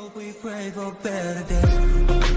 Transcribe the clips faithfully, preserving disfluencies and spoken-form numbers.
We pray for better days.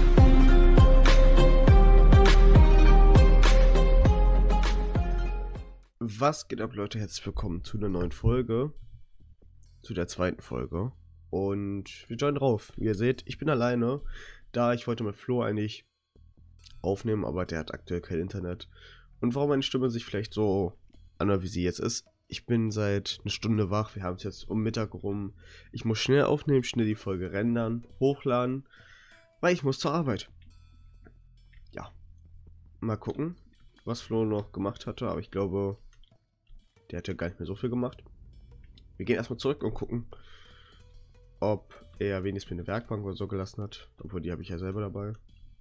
Was geht ab, Leute? Herzlich willkommen zu einer neuen Folge. Zu der zweiten Folge. Und wir joinen drauf. Wie ihr seht, ich bin alleine. Da ich wollte mit Flo eigentlich aufnehmen, aber der hat aktuell kein Internet. Und warum meine Stimme sich vielleicht so anhört, wie sie jetzt ist. Ich bin seit einer Stunde wach. Wir haben es jetzt um Mittag rum. Ich muss schnell aufnehmen, schnell die Folge rendern, hochladen, weil ich muss zur Arbeit. Ja. Mal gucken, was Flo noch gemacht hatte. Aber ich glaube, der hat ja gar nicht mehr so viel gemacht. Wir gehen erstmal zurück und gucken, ob er wenigstens eine Werkbank oder so gelassen hat. Obwohl, die habe ich ja selber dabei.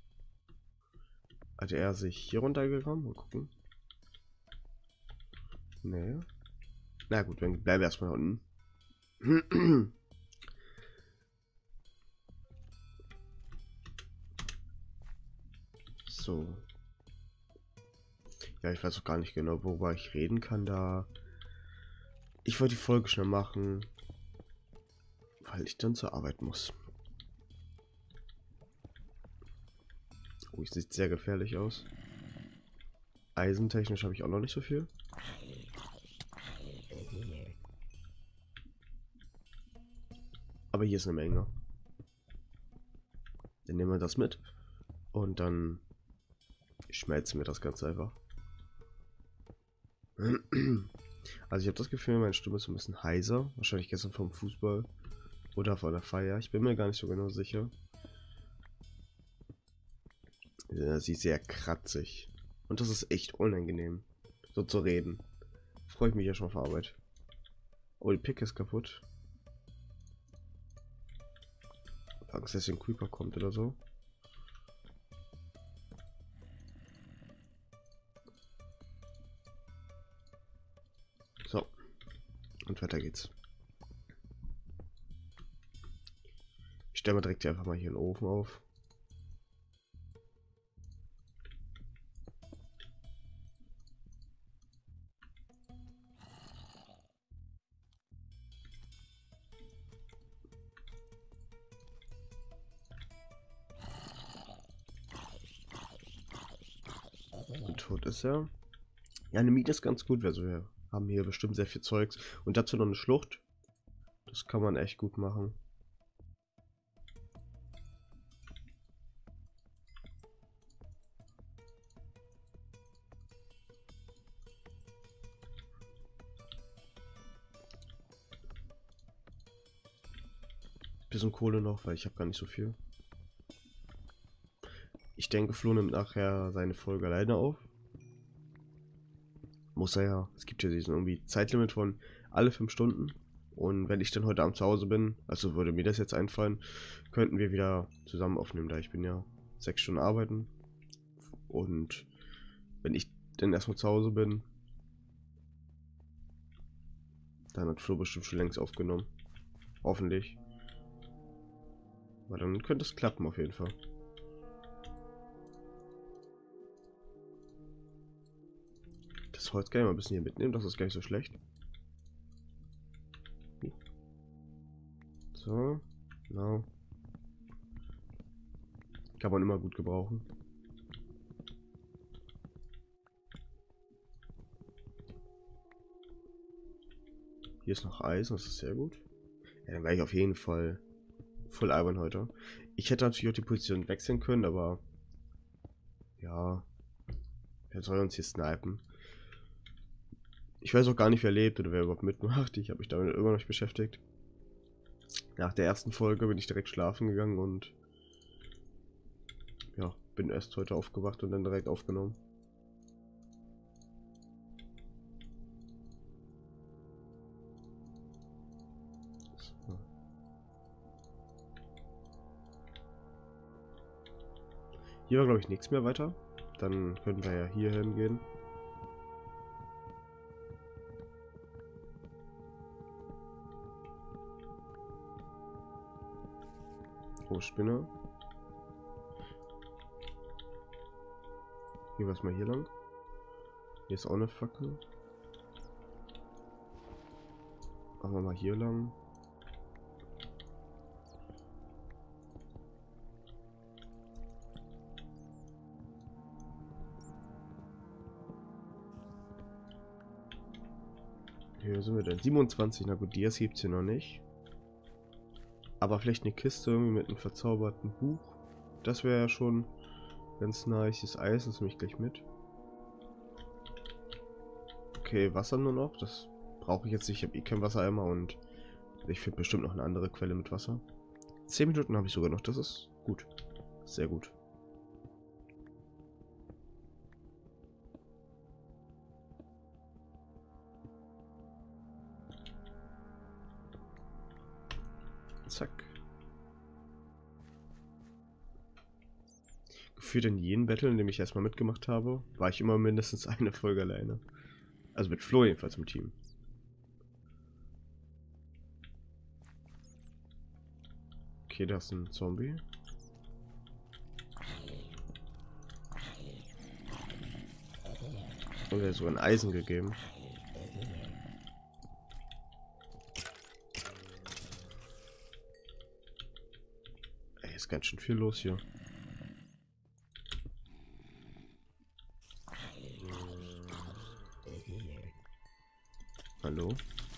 Hat er sich hier runtergekommen? Mal gucken. Nee. Na gut, dann bleiben wir erstmal unten. So. Ja, ich weiß auch gar nicht genau, worüber ich reden kann da. Ich wollte die Folge schnell machen, weil ich dann zur Arbeit muss. Oh, es sieht sehr gefährlich aus. Eisentechnisch habe ich auch noch nicht so viel. Aber hier ist eine Menge. Dann nehmen wir das mit. Und dann schmelzen wir das Ganze einfach. Also ich habe das Gefühl, meine Stimme ist ein bisschen heiser. Wahrscheinlich gestern vom Fußball. Oder von der Feier. Ich bin mir gar nicht so genau sicher. Ja, sie ist sehr kratzig. Und das ist echt unangenehm, so zu reden. Freue ich mich ja schon auf Arbeit. Oh, die Pick ist kaputt. Angst, dass ein Creeper kommt oder so. So. Und weiter geht's. Ich stelle mal direkt hier einfach mal hier einen Ofen auf. Und tot ist er. Ja, eine Miete ist ganz gut, also wir haben hier bestimmt sehr viel Zeugs. Und dazu noch eine Schlucht. Das kann man echt gut machen. Bisschen Kohle noch, weil ich habe gar nicht so viel. Ich denke, Flo nimmt nachher seine Folge alleine auf. Muss er ja. Es gibt ja diesen irgendwie Zeitlimit von alle fünf Stunden. Und wenn ich dann heute Abend zu Hause bin, also würde mir das jetzt einfallen, könnten wir wieder zusammen aufnehmen, da ich bin ja sechs Stunden arbeiten. Und wenn ich dann erstmal zu Hause bin, dann hat Flo bestimmt schon längst aufgenommen. Hoffentlich. Aber dann könnte es klappen auf jeden Fall. Das Holz kann ich mal ein bisschen hier mitnehmen, das ist gar nicht so schlecht. So, genau. Kann man immer gut gebrauchen. Hier ist noch Eis, das ist sehr gut. Ja, dann werde ich auf jeden Fall voll albern heute. Ich hätte natürlich auch die Position wechseln können, aber ja, wer soll uns hier snipen? Ich weiß auch gar nicht, wer lebt oder wer überhaupt mitmacht. Ich habe mich damit immer noch beschäftigt. Nach der ersten Folge bin ich direkt schlafen gegangen und ja, bin erst heute aufgewacht und dann direkt aufgenommen. So. Hier war, glaube ich, nichts mehr weiter. Dann können wir ja hier hingehen. Oh, Spinne. Gehen wir mal hier lang. Hier ist auch eine Fackel. Machen wir mal hier lang. Hier sind wir denn? siebenundzwanzig, na gut, Dias gibt es hier noch nicht. Aber vielleicht eine Kiste irgendwie mit einem verzauberten Buch. Das wäre ja schon ganz nice. Das Eis ist nämlich gleich mit. Okay, Wasser nur noch. Das brauche ich jetzt nicht. Ich habe eh kein Wassereimer und ich finde bestimmt noch eine andere Quelle mit Wasser. zehn Minuten habe ich sogar noch. Das ist gut. Sehr gut. Zack. Gefühlt in jedem Battle, in dem ich erstmal mitgemacht habe, war ich immer mindestens eine Folge alleine. Also mit Flo jedenfalls im Team. Okay, da ist ein Zombie. Und er hat so ein Eisen gegeben. Ey, ist ganz schön viel los hier. Hallo?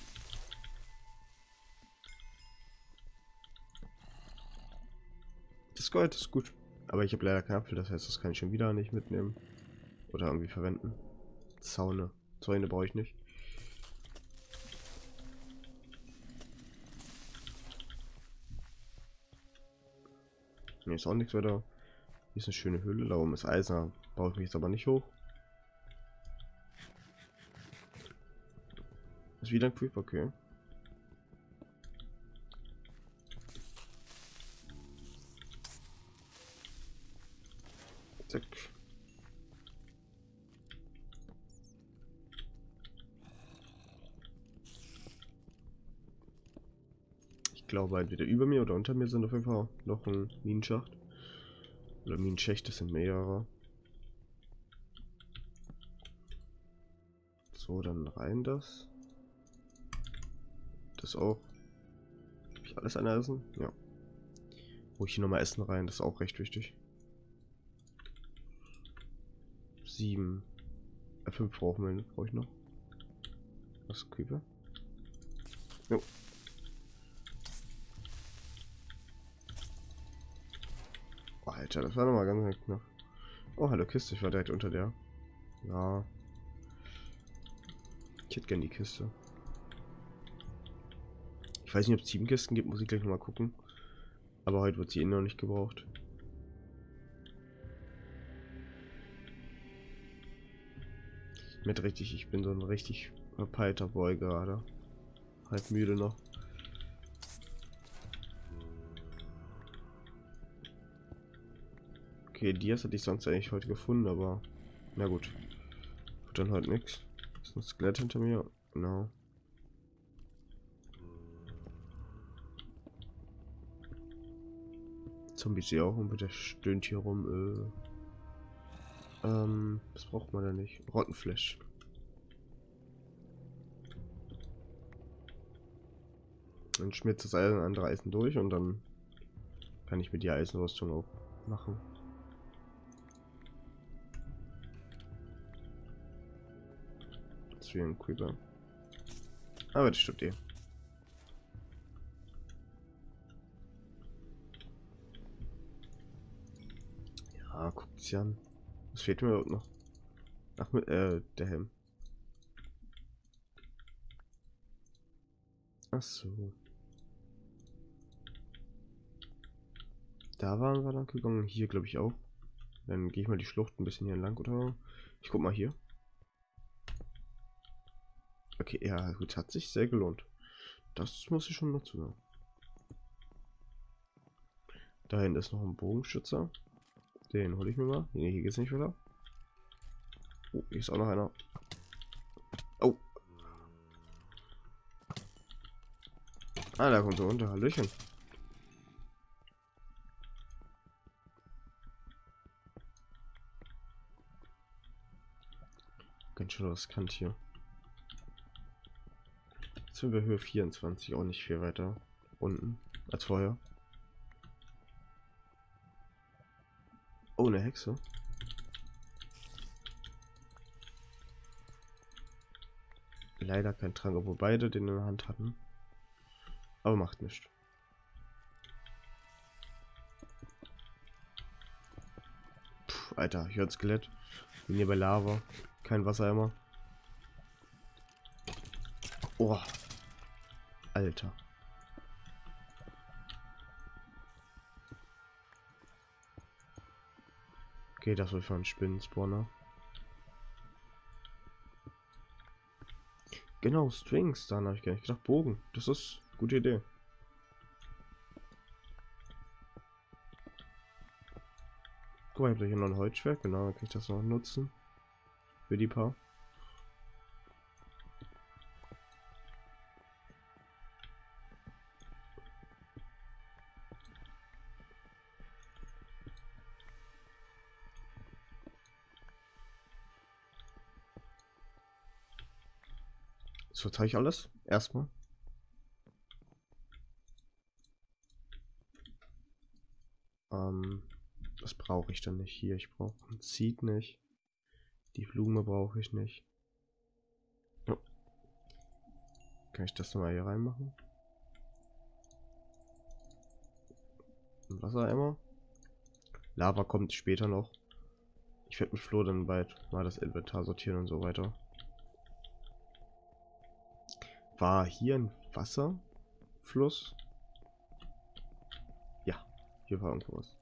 Das Gold ist gut. Aber ich habe leider keinen Apfel, das heißt, das kann ich schon wieder nicht mitnehmen. Oder irgendwie verwenden. Zaune. Zäune brauche ich nicht. Ne, ist auch nichts weiter. Hier ist eine schöne Höhle. Da oben ist Eisen. Baue ich mich jetzt aber nicht hoch. Ist wieder ein Creeper, okay. Zack. Ich glaube, entweder über mir oder unter mir sind auf jeden Fall noch ein Minenschacht. Oder Minenschächte, sind mehrere. So, dann rein das. Das auch. Habe ich alles an Eisen? Ja. Hol ich hier nochmal Essen rein, das ist auch recht wichtig. Sieben. Äh, fünf brauchen wir, brauche ich noch. Was ist Creeper? Jo. Oh, Alter, das war nochmal ganz knapp. Oh, hallo Kiste, ich war direkt unter der. Ja. Ich hätte gern die Kiste. Ich weiß nicht, ob es sieben Kisten gibt, muss ich gleich nochmal gucken. Aber heute wird sie eh noch nicht gebraucht. Mit richtig, ich bin so ein richtig verpeilter Boy gerade. Halb müde noch. Okay, Dias hatte ich sonst eigentlich heute gefunden, aber na gut. Wird dann heute nichts. Ist ein Skelett hinter mir. Genau. Zombie sehe auch und der stöhnt hier rum. Äh. Ähm, das braucht man ja nicht. Rottenfleisch. Dann schmilzt das Eisen andere Eisen durch und dann kann ich mir die Eisenrüstung auch machen. Das ist wie ein Creeper. Aber das stimmt eh. Ja, guckt sie an. Was fehlt mir überhaupt noch? Ach, mit, äh, der Helm. Ach so. Da waren wir lang gegangen. Hier glaube ich auch. Dann gehe ich mal die Schlucht ein bisschen hier entlang, oder? Ich guck mal hier. Okay, ja, gut, hat sich sehr gelohnt. Das muss ich schon dazu sagen. Da hinten ist noch ein Bogenschützer. Den hole ich mir mal. Nee, hier geht's nicht wieder. Oh, hier ist auch noch einer. Oh. Ah, da kommt er runter. Hallöchen. Ganz schön riskant hier. Jetzt sind wir Höhe vierundzwanzig, auch nicht viel weiter unten als vorher. Oh, eine Hexe. Leider kein Trank, obwohl beide den in der Hand hatten. Aber macht nichts. Puh, Alter, ich höre Skelett. Bin hier bei Lava. Kein Wassereimer. Oh. Alter. Okay, das wird für ein Spinnenspawner. Genau, Strings. Dann habe ich gar nicht gedacht. Bogen. Das ist eine gute Idee. Guck mal, ich habe hier noch ein Holzschwert. Genau, dann kann ich das noch nutzen. Für die paar. So, zeige ich alles. Erstmal. Ähm, das brauche ich dann nicht hier. Ich brauche ein Seed nicht. Die Blume brauche ich nicht. Oh. Kann ich das nochmal hier reinmachen? Ein Wassereimer. Lava kommt später noch. Ich werde mit Flo dann bald mal das Inventar sortieren und so weiter. War hier ein Wasserfluss? Ja, hier war irgendwo was.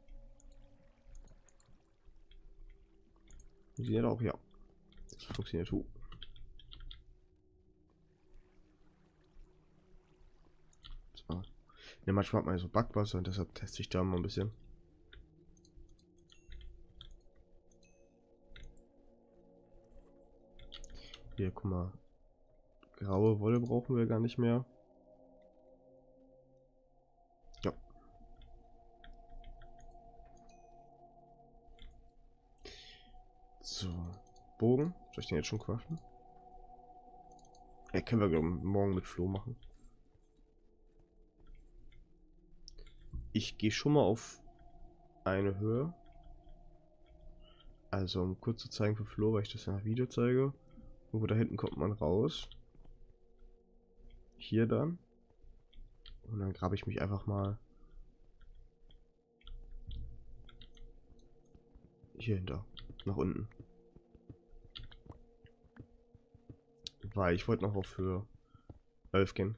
Funktioniert auch, ja. Das funktioniert gut. So. Ne, manchmal hat man so Backwasser und deshalb teste ich da mal ein bisschen. Hier, guck mal. Graue Wolle brauchen wir gar nicht mehr. Ja. So. Bogen. Soll ich den jetzt schon craften? Ja, können wir glaub, morgen mit Flo machen. Ich gehe schon mal auf eine Höhe. Also, um kurz zu zeigen für Flo, weil ich das ja nach Video zeige. Wo da hinten kommt man raus. Hier dann. Und dann grabe ich mich einfach mal hier hinter. Nach unten. Weil ich wollte noch auf Höhe elf gehen.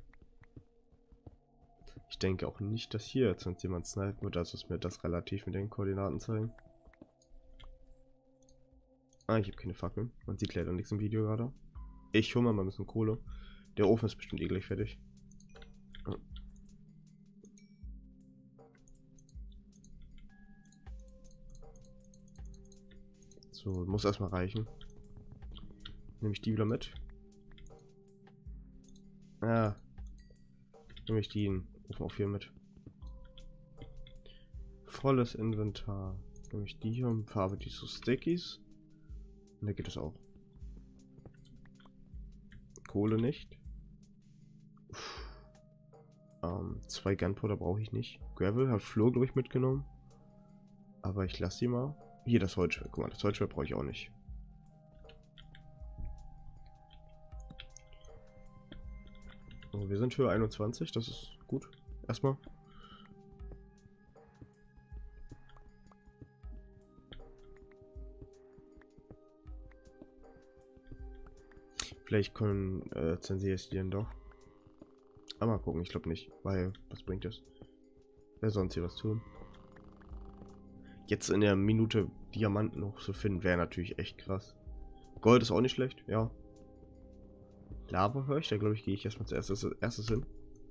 Ich denke auch nicht, dass hier jetzt uns jemand snipen wird. Also ist mir das relativ mit den Koordinaten zeigen. Ah, ich habe keine Fackeln. Man sieht leider nichts im Video gerade. Ich hole mal ein bisschen Kohle. Der Ofen ist bestimmt eh gleich fertig. Ja. So, muss erstmal reichen. Nehme ich die wieder mit. Ah. Nehme ich die in Ofen auf hier mit. Volles Inventar. Nehme ich die hier und farbe die zu Stickies. Und da geht es auch. Kohle nicht. Ähm, zwei Gunpowder brauche ich nicht. Gravel hat Flo, glaube ich, mitgenommen. Aber ich lasse sie mal. Hier das Holzschwert. Guck mal, das Holzschwert brauche ich auch nicht. So, wir sind Höhe einundzwanzig, das ist gut. Erstmal. Vielleicht können äh, zensiere ich die dann doch. Aber mal gucken, ich glaube nicht. Weil, was bringt das? Wer sonst hier was tun? Jetzt in der Minute Diamanten noch zu finden, wäre natürlich echt krass. Gold ist auch nicht schlecht, ja. Lava höre ich, da glaube ich, gehe ich erstmal zuerst als erstes hin.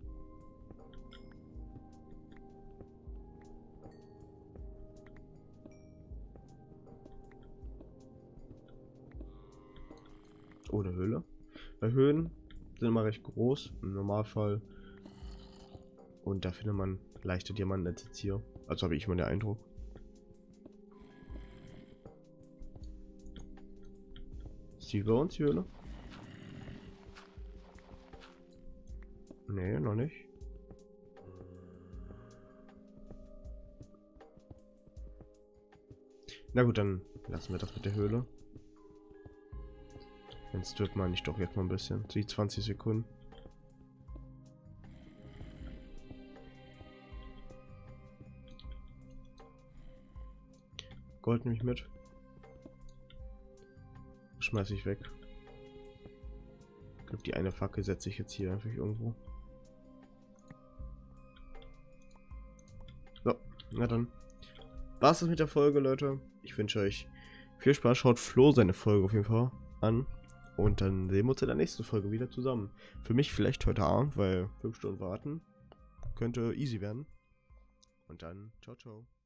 Oh, eine Höhle. Bei Höhen sind immer recht groß, im Normalfall. Und da findet man leichte Diamanten als jetzt hier. Also habe ich immer den Eindruck. Ist die über uns, die Höhle? Nee, noch nicht. Na gut, dann lassen wir das mit der Höhle. Wenn stirbt man nicht doch jetzt mal ein bisschen. Die zwanzig Sekunden. Gold nehme ich mit. Schmeiß ich weg. Ich glaube, die eine Fackel setze ich jetzt hier einfach irgendwo. So, na dann. War's das mit der Folge, Leute. Ich wünsche euch viel Spaß. Schaut Flo seine Folge auf jeden Fall an. Und dann sehen wir uns in der nächsten Folge wieder zusammen. Für mich vielleicht heute Abend, weil fünf Stunden warten könnte easy werden. Und dann, ciao, ciao.